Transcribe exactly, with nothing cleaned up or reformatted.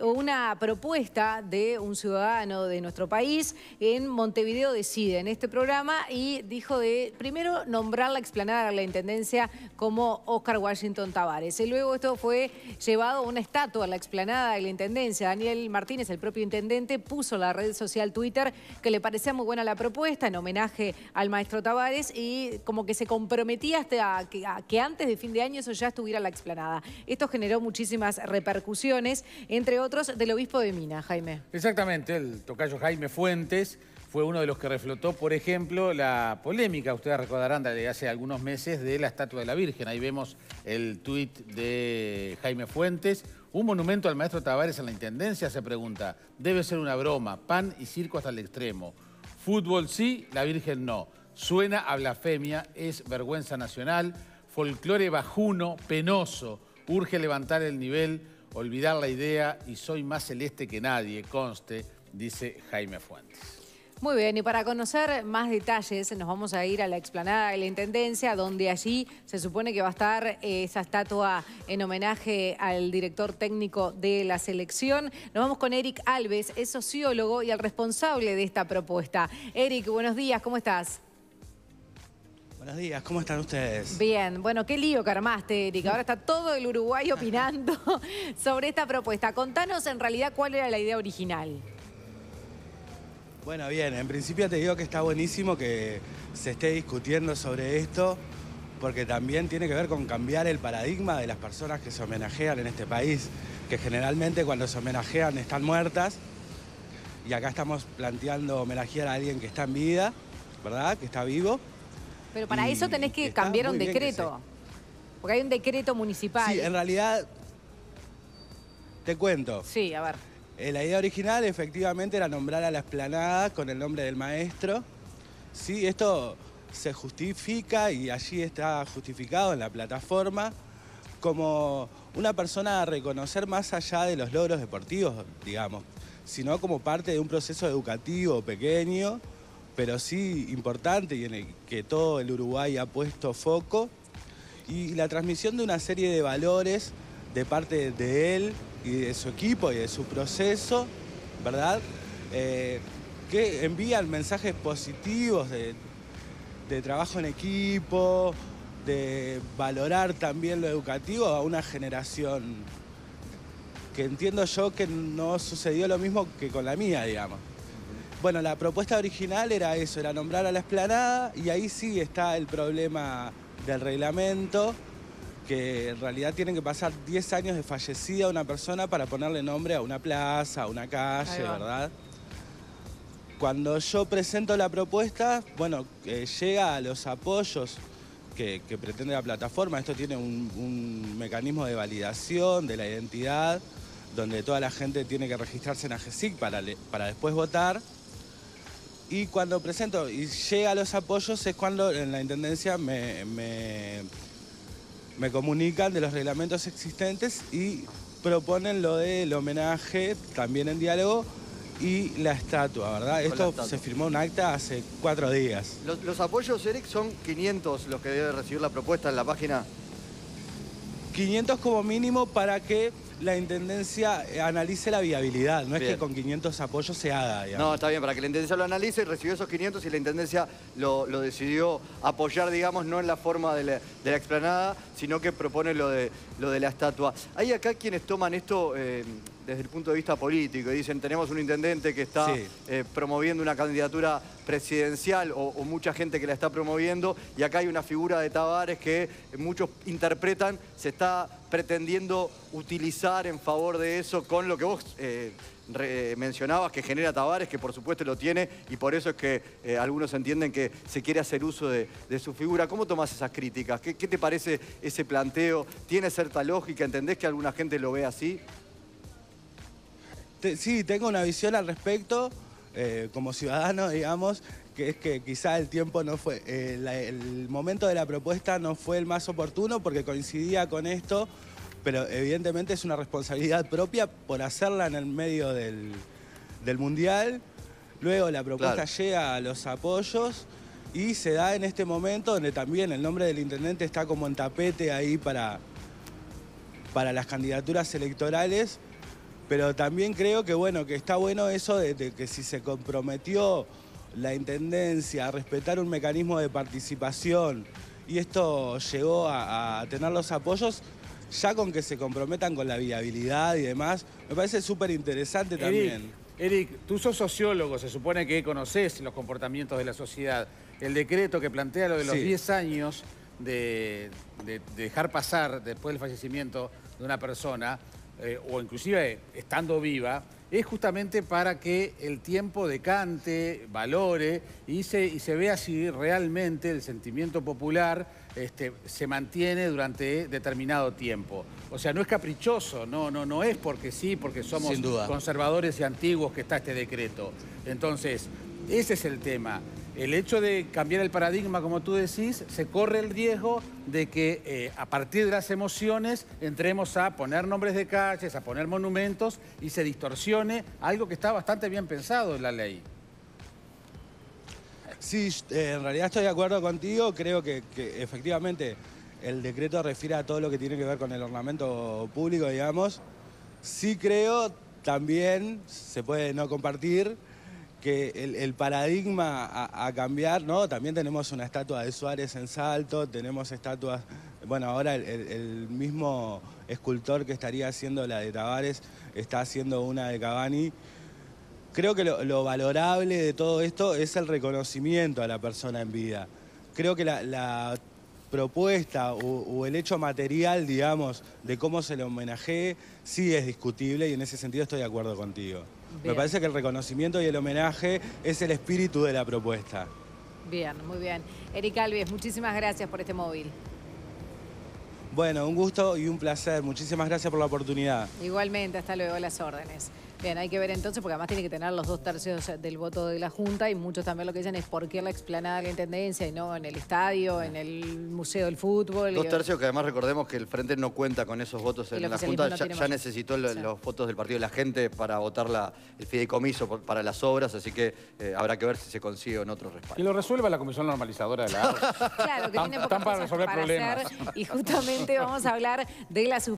una propuesta de un ciudadano de nuestro país en Montevideo Decide, en este programa, y dijo de primero nombrar la explanada de la Intendencia como Oscar Washington Tabárez. Y luego esto fue llevado a una estatua a la explanada de la Intendencia. Daniel Martínez, el propio intendente, puso en la red social Twitter que le parecía muy buena la propuesta en homenaje al maestro Tabárez y como que se comprometía hasta que, a que antes de fin de año eso ya estuviera en la explanada. Esto generó muchísimas repercusiones, entre otros del obispo de Mina, Jaime. Exactamente, el tocayo Jaime Fuentes fue uno de los que reflotó, por ejemplo, la polémica, ustedes recordarán, de hace algunos meses, de la estatua de la Virgen. Ahí vemos el tuit de Jaime Fuentes. Un monumento al maestro Tabárez en la Intendencia, se pregunta. Debe ser una broma, pan y circo hasta el extremo. Fútbol sí, la Virgen no. Suena a blasfemia, es vergüenza nacional, folclore bajuno, penoso. Urge levantar el nivel, olvidar la idea y soy más celeste que nadie, conste, dice Jaime Fuentes. Muy bien, y para conocer más detalles nos vamos a ir a la explanada de la Intendencia, donde allí se supone que va a estar eh, esa estatua en homenaje al director técnico de la selección. Nos vamos con Eric Alves, es sociólogo y el responsable de esta propuesta. Eric, buenos días, ¿cómo estás? Buenos días, ¿cómo están ustedes? Bien, bueno, qué lío que armaste, Eric. Ahora está todo el Uruguay opinando sobre esta propuesta. Contanos en realidad cuál era la idea original. Bueno, bien, en principio te digo que está buenísimo que se esté discutiendo sobre esto, porque también tiene que ver con cambiar el paradigma de las personas que se homenajean en este país, que generalmente cuando se homenajean están muertas, y acá estamos planteando homenajear a alguien que está en vida, ¿verdad? Que está vivo. Pero para eso tenés que cambiar un decreto, se... porque hay un decreto municipal. Sí, en realidad, te cuento. Sí, a ver. Eh, la idea original efectivamente era nombrar a la explanada con el nombre del maestro. Sí, esto se justifica y allí está justificado en la plataforma como una persona a reconocer más allá de los logros deportivos, digamos, sino como parte de un proceso educativo pequeño, pero sí importante y en el que todo el Uruguay ha puesto foco, y la transmisión de una serie de valores de parte de él y de su equipo y de su proceso, ¿verdad? Eh, que envían mensajes positivos de, de trabajo en equipo, de valorar también lo educativo a una generación que entiendo yo que no sucedió lo mismo que con la mía, digamos. Bueno, la propuesta original era eso, era nombrar a la explanada, y ahí sí está el problema del reglamento, que en realidad tienen que pasar diez años de fallecida una persona para ponerle nombre a una plaza, a una calle, ¿verdad? Cuando yo presento la propuesta, bueno, eh, llega a los apoyos que, que pretende la plataforma. Esto tiene un, un mecanismo de validación de la identidad, donde toda la gente tiene que registrarse en AGESIC para, para después votar. Y cuando presento y llega a los apoyos es cuando en la Intendencia me... me Me comunican de los reglamentos existentes y proponen lo del homenaje, también en diálogo, y la estatua, ¿verdad? Esto estatua. Se firmó un acta hace cuatro días. Los, los apoyos, Eric, son quinientos los que debe recibir la propuesta en la página. quinientos como mínimo para que la Intendencia analice la viabilidad. No es bien que con quinientos apoyos se haga, digamos. No, está bien, para que la Intendencia lo analice, recibió esos quinientos y la Intendencia lo, lo decidió apoyar, digamos, no en la forma de la, de la explanada, sino que propone lo de, lo de la estatua. Hay acá quienes toman esto eh, desde el punto de vista político y dicen, tenemos un intendente que está sí. eh, promoviendo una candidatura presidencial o, o mucha gente que la está promoviendo, y acá hay una figura de Tabárez que muchos interpretan se está pretendiendo utilizar en favor de eso con lo que vos eh, re, mencionabas que genera Tabárez, que por supuesto lo tiene, y por eso es que eh, algunos entienden que se quiere hacer uso de, de su figura. ¿Cómo tomás esas críticas? ¿Qué, ¿Qué te parece ese planteo? ¿Tiene cierta lógica? ¿Entendés que alguna gente lo ve así? Te, sí, tengo una visión al respecto, eh, como ciudadano, digamos, que es que quizá el tiempo no fue, eh, la, el momento de la propuesta no fue el más oportuno porque coincidía con esto, pero evidentemente es una responsabilidad propia por hacerla en el medio del, del Mundial. Luego la propuesta claro. llega a los apoyos y se da en este momento donde también el nombre del intendente está como en tapete ahí para, para las candidaturas electorales. Pero también creo que, bueno, que está bueno eso de, de que si se comprometió la Intendencia a respetar un mecanismo de participación y esto llegó a, a tener los apoyos, ya con que se comprometan con la viabilidad y demás, me parece súper interesante también. Eric, tú sos sociólogo, se supone que conocés los comportamientos de la sociedad. El decreto que plantea lo de los Sí. diez años de, de, de dejar pasar después del fallecimiento de una persona, eh, o inclusive estando viva, es justamente para que el tiempo decante, valore y se, y se vea si realmente el sentimiento popular este, se mantiene durante determinado tiempo. O sea, no es caprichoso, no, no, no es porque sí, porque somos Sin duda. conservadores y antiguos que está este decreto. Entonces, ese es el tema. El hecho de cambiar el paradigma, como tú decís, se corre el riesgo de que eh, a partir de las emociones entremos a poner nombres de calles, a poner monumentos y se distorsione algo que está bastante bien pensado en la ley. Sí, eh, en realidad estoy de acuerdo contigo. Creo que, que efectivamente el decreto refiere a todo lo que tiene que ver con el ornamento público, digamos. Sí creo, también se puede no compartir, que el, el paradigma a, a cambiar, ¿no? También tenemos una estatua de Suárez en Salto, tenemos estatuas, bueno, ahora el, el, el mismo escultor que estaría haciendo la de Tavares está haciendo una de Cavani. Creo que lo, lo valorable de todo esto es el reconocimiento a la persona en vida. Creo que la, la propuesta o, o el hecho material, digamos, de cómo se le homenajee, sí es discutible y en ese sentido estoy de acuerdo contigo. Bien. Me parece que el reconocimiento y el homenaje es el espíritu de la propuesta. Bien, muy bien. Eric Alves, muchísimas gracias por este móvil. Bueno, un gusto y un placer. Muchísimas gracias por la oportunidad. Igualmente, hasta luego, las órdenes. Bien, hay que ver entonces, porque además tiene que tener los dos tercios del voto de la Junta y muchos también lo que dicen es por qué la explanada de la Intendencia y no en el estadio, en el Museo del Fútbol. Dos y... tercios que además recordemos que el Frente no cuenta con esos votos Y en el la oficialismo Junta, no ya, tiene ya mayoría. necesitó lo- Sí. los votos del partido de la gente para votar la, el fideicomiso por- para las obras, así que eh, habrá que ver si se consigue en otro respaldo. Que lo resuelva la Comisión Normalizadora de la Agua. Claro, que Están- tiene pocas están para cosas resolver para problemas. hacer y justamente vamos a hablar de la